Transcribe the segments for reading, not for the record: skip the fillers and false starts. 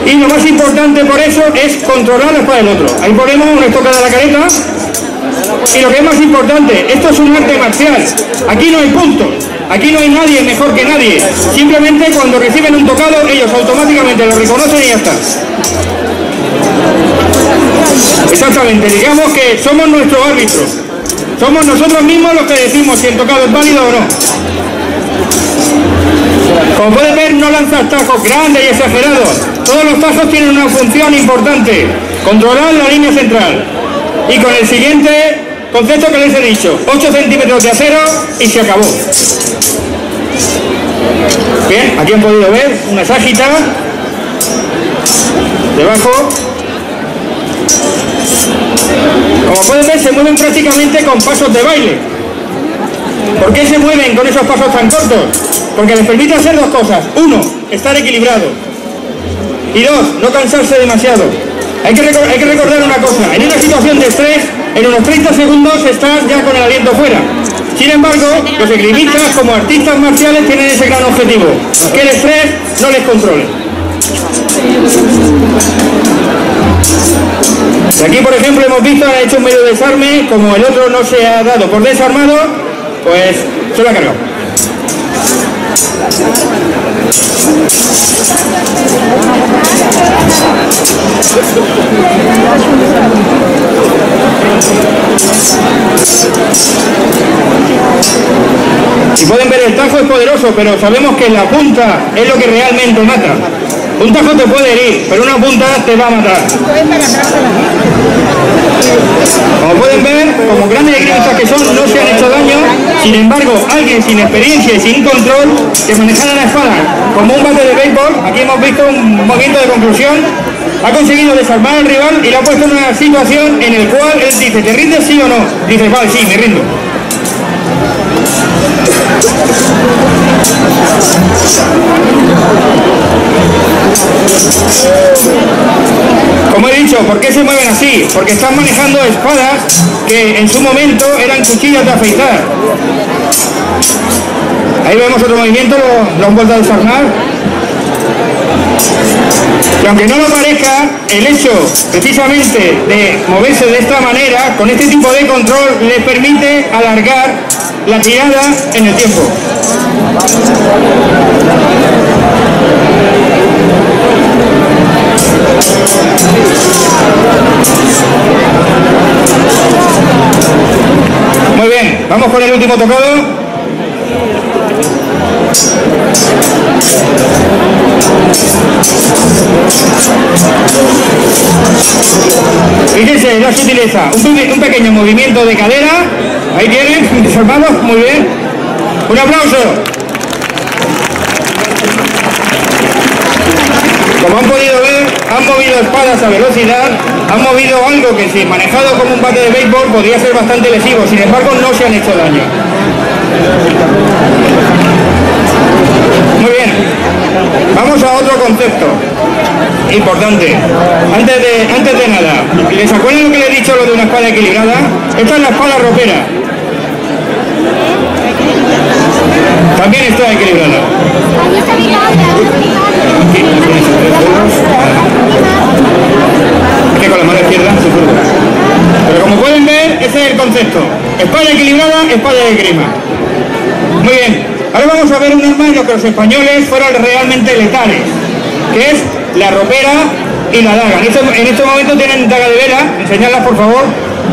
Y lo más importante por eso es controlar la espada del otro. Ahí ponemos una estocada a la careta. Y lo que es más importante, esto es un arte marcial. Aquí no hay puntos. Aquí no hay nadie mejor que nadie. Simplemente cuando reciben un tocado, ellos automáticamente lo reconocen y ya está. Exactamente, digamos que somos nuestro árbitro. Somos nosotros mismos los que decimos si el tocado es válido o no. Como pueden ver, no lanzas tajos grandes y exagerados. Todos los tajos tienen una función importante: controlar la línea central. Y con el siguiente concepto que les he dicho, 8 centímetros de acero y se acabó. Bien, aquí han podido ver una ságita debajo. Como pueden ver, se mueven prácticamente con pasos de baile. ¿Por qué se mueven con esos pasos tan cortos? Porque les permite hacer dos cosas. Uno, estar equilibrado. Y dos, no cansarse demasiado. Hay que recordar una cosa. En una situación de estrés, en unos 30 segundos estás ya con el aliento fuera. Sin embargo, los esgrimistas como artistas marciales tienen ese gran objetivo: que el estrés no les controle. Y aquí, por ejemplo, hemos visto, han hecho un medio desarme. Como el otro no se ha dado por desarmado, pues se lo ha cargado. Y pueden ver, el tajo es poderoso, pero sabemos que la punta es lo que realmente mata. Un tajo te puede herir, pero una punta te va a matar. Como pueden ver, como grandes esgrimistas que son, no se han hecho daño. Sin embargo, alguien sin experiencia y sin control, que manejara la espada como un bate de béisbol, aquí hemos visto un movimiento de conclusión, ha conseguido desarmar al rival y le ha puesto en una situación en la cual él dice: ¿te rindes sí o no? Dice: vale, sí, me rindo. Como he dicho, ¿por qué se mueven así? Porque están manejando espadas que en su momento eran cuchillas de afeitar. Ahí vemos otro movimiento, lo han vuelto a desarmar. Y aunque no lo parezca, el hecho precisamente de moverse de esta manera, con este tipo de control, les permite alargar la tirada en el tiempo. Muy bien, vamos con el último tocado. Fíjense la sutileza, un pequeño movimiento de cadera. Ahí tienen, desarmados, muy bien. Un aplauso. Como han podido ver, han movido espadas a velocidad, han movido algo que si manejado como un bate de béisbol podría ser bastante lesivo, sin embargo no se han hecho daño. Muy bien, vamos a otro concepto importante. Antes de nada, ¿les acuerdan lo que les he dicho, lo de una espada equilibrada? Esta es la espada ropera. También está equilibrada. Es que con la mano izquierda se furga. Pero como pueden ver, ese es el concepto: espada equilibrada, espada de esgrima. Muy bien, ahora vamos a ver un arma en lo que los españoles fueron realmente letales, que es la ropera y la daga. En este momento tienen daga de vela, enseñadlas por favor.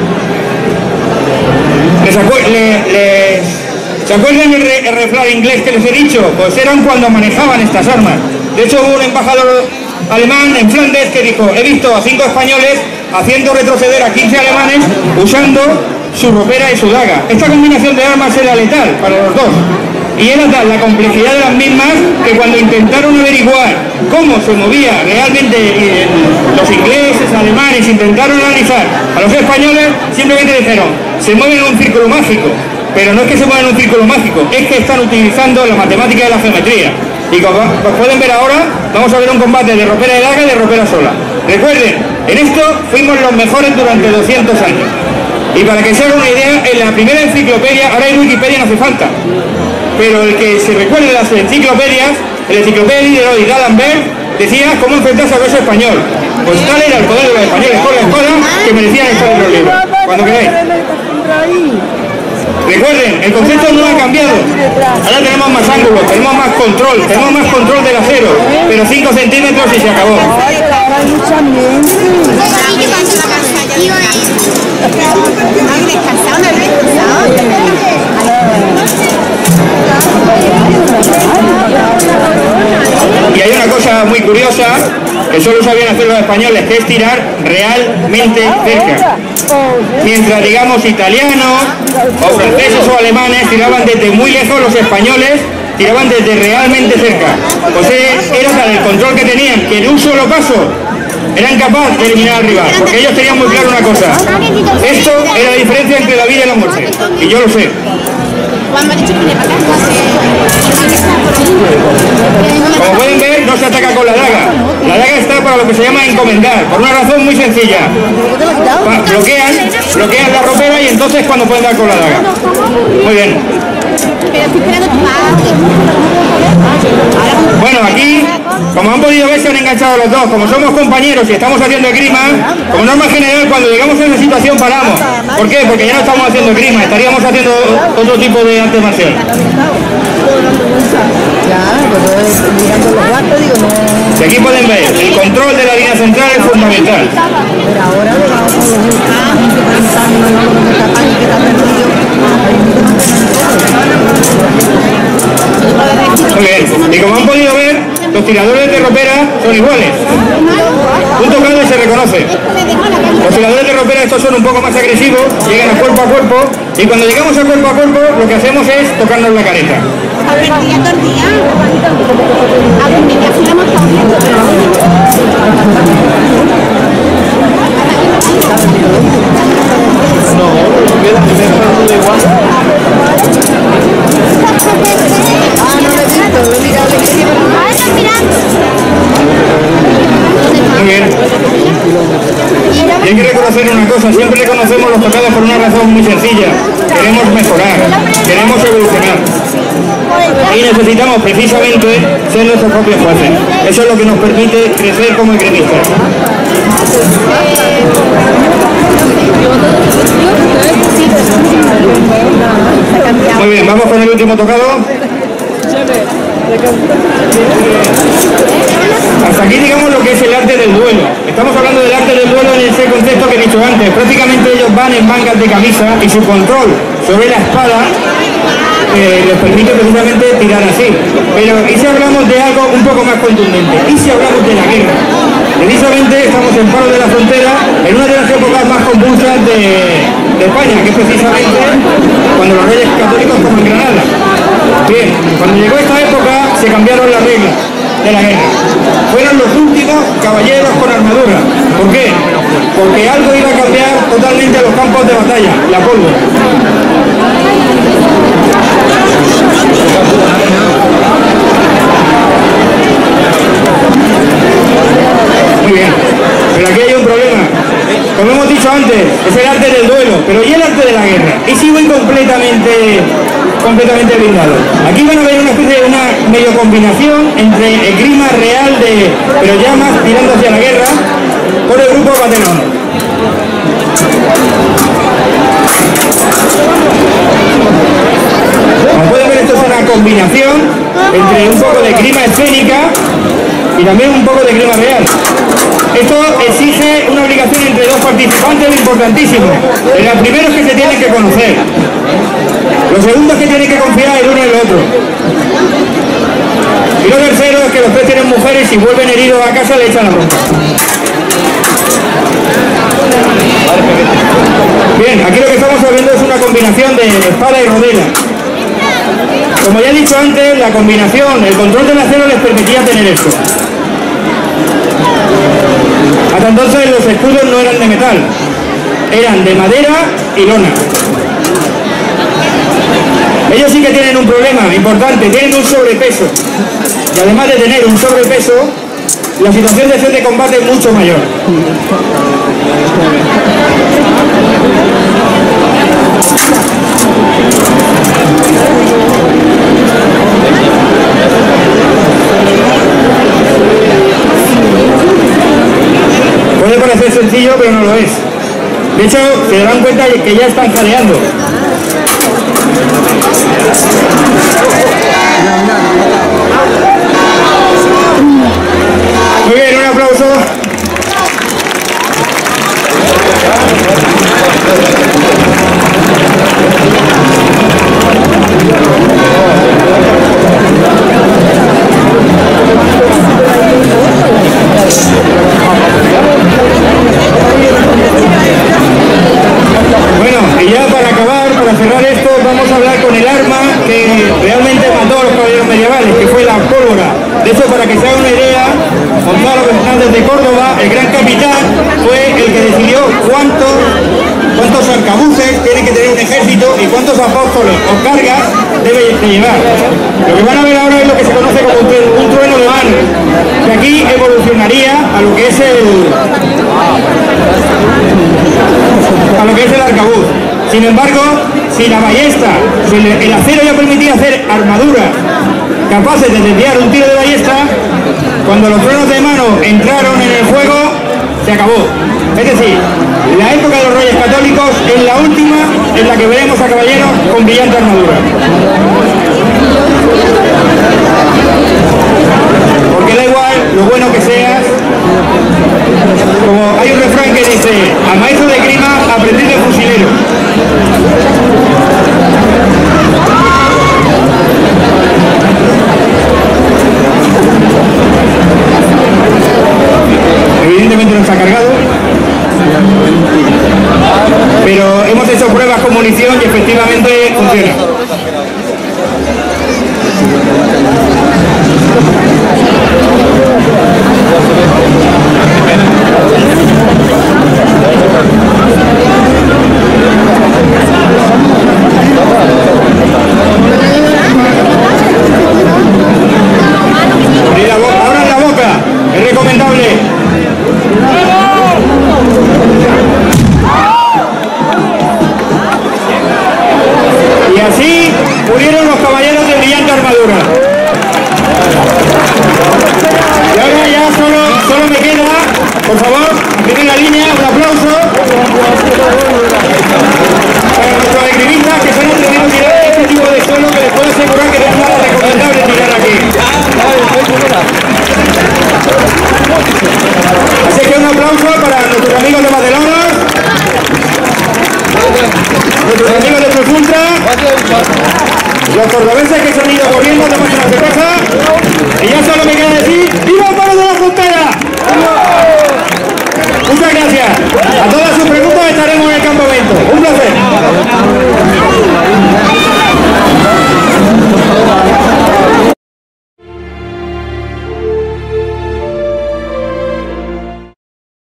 ¿Se acuerdan el refrán inglés que les he dicho? Pues eran cuando manejaban estas armas. De hecho, hubo un embajador alemán en Flandes que dijo: he visto a 5 españoles haciendo retroceder a 15 alemanes usando su ropera y su daga. Esta combinación de armas era letal para los dos. Y era tal la complejidad de las mismas que cuando intentaron averiguar cómo se movía realmente los ingleses, alemanes, intentaron analizar a los españoles, simplemente dijeron: se mueven en un círculo mágico. Pero no es que se muevan en un círculo mágico, es que están utilizando la matemática de la geometría. Y como pueden ver ahora, vamos a ver un combate de ropera de daga y de ropera sola. Recuerden, en esto fuimos los mejores durante 200 años. Y para que se hagan una idea, en la primera enciclopedia, ahora en Wikipedia no hace falta, pero el que se recuerde las enciclopedias, el enciclopedia de D'Alembert, decía cómo enfrentarse al verso español. Pues tal era el poder de los españoles con la espada que merecían estar en los libros. Cuando queráis. Recuerden, el concepto no ha cambiado. Ahora tenemos más ángulos, tenemos más control del acero, pero 5 centímetros y se acabó. Y hay una cosa muy curiosa que solo sabían hacer los españoles, que es tirar realmente cerca. Mientras, digamos, italianos o franceses o alemanes tiraban desde muy lejos, los españoles tiraban desde realmente cerca. Pues era tal el control que tenían, que en un solo paso eran capaces de eliminar al rival, porque ellos tenían muy claro una cosa: esto era la diferencia entre la vida y la muerte, y yo lo sé. Como pueden ver, no se ataca con la daga. La daga está para lo que se llama encomendar, por una razón muy sencilla. Bloquean la ropera y entonces cuando pueden dar con la daga. Muy bien. Bueno, aquí, como han podido ver, se han enganchado los dos. Como somos compañeros y estamos haciendo esgrima, como norma general, cuando llegamos a esa situación paramos. ¿Por qué? Porque ya no estamos haciendo esgrima, estaríamos haciendo otro tipo de arte marcial. Y aquí pueden ver, el control de la línea central es fundamental. Muy bien, y como han podido ver, los tiradores de ropera son iguales. Un tocado y se reconoce. Los tiradores de ropera estos son un poco más agresivos, llegan a cuerpo, y cuando llegamos a cuerpo, lo que hacemos es tocarnos la careta. Muy bien. Y hay que reconocer una cosa, siempre reconocemos los tocados por una razón muy sencilla: queremos mejorar, queremos evolucionar. Y necesitamos precisamente ser nuestros propios jueces. Eso es lo que nos permite crecer como esgrimistas. Muy bien, vamos con el último tocado. Hasta aquí digamos lo que es el arte del duelo. Estamos hablando del arte del duelo en ese concepto que he dicho antes. Prácticamente ellos van en mangas de camisa y su control sobre la espada les permite precisamente tirar así. Pero ¿y si hablamos de algo un poco más contundente? ¿Y si hablamos de la guerra? Precisamente estamos en Palo de la Frontera, en una de las épocas más convulsas de España, que es precisamente cuando los reyes católicos toman Granada. Bien, cuando llegó esta época se cambiaron las reglas de la guerra. Fueron los últimos caballeros con armadura. ¿Por qué? Porque algo iba a cambiar totalmente los campos de batalla, la pólvora. Muy bien, pero aquí hay un problema. Como hemos dicho antes, es el arte del duelo, pero ¿y el arte de la guerra? Y si voy completamente blindado. Aquí van a ver una especie de una medio combinación entre esgrima real pero ya más tirando hacia la guerra, por el grupo Batelón. Como pueden ver, esto es una combinación entre un poco de esgrima escénica y también un poco de esgrima real. Esto exige una obligación entre dos participantes importantísimo. El primero es que se tienen que conocer. Lo segundo es que tienen que confiar el uno en el otro. Y lo tercero es que los tres tienen mujeres y si vuelven heridos a casa le echan la bronca. Bien, aquí lo que estamos viendo es una combinación de espada y rodela. Como ya he dicho antes, la combinación, el control del acero les permitía tener esto. Hasta entonces los escudos no eran de metal, eran de madera y lona. Ellos sí que tienen un problema importante, tienen un sobrepeso. Y además de tener un sobrepeso, la situación de combate es mucho mayor. parecer sencillo, pero no lo es. De hecho, se darán cuenta de que ya están jadeando. Muy bien, un aplauso. Bueno, y ya para acabar, para cerrar esto, vamos a hablar con el arma que realmente mató a los caballeros medievales, que fue la pólvora. De hecho, para que se haga una idea, Gonzalo Fernández de Córdoba, el gran capitán, fue el que decidió cuántos arcabuces tiene que tener un ejército y cuántos apóstoles o cargas debe de llevar. Lo que van a ver ahora es lo que se conoce como un trueno de mano, que aquí evolucionaría a lo que es el arcabuz. Sin embargo, si la ballesta, si el acero ya permitía hacer armaduras capaces de desviar un tiro de ballesta, cuando los truenos de mano entraron en el fuego, se acabó. Es decir, la época de los reyes católicos es la última en la que veremos a caballeros con brillante armadura. Porque da igual lo bueno que seas, como hay un refrán que dice, a maestro de grima aprendí de fusilero. Evidentemente no está cargado, pero hemos hecho pruebas con munición y efectivamente funciona. Abran la boca, es recomendable. Y así murieron los caballeros de brillante armadura. Y ahora ya solo me queda, por favor, en primera línea, un aplauso para nuestros escribistas que se han atrevido a tirar este tipo de suelo, que les puedo asegurar que no es nada recomendable tirar aquí. Así que un aplauso para nuestros amigos de Barcelona, nuestros amigos de Prosultra, los cordobeses que se han ido corriendo de máquina de cerveza, y ya solo me queda decir ¡viva el pueblo de la frontera! Muchas gracias a todas sus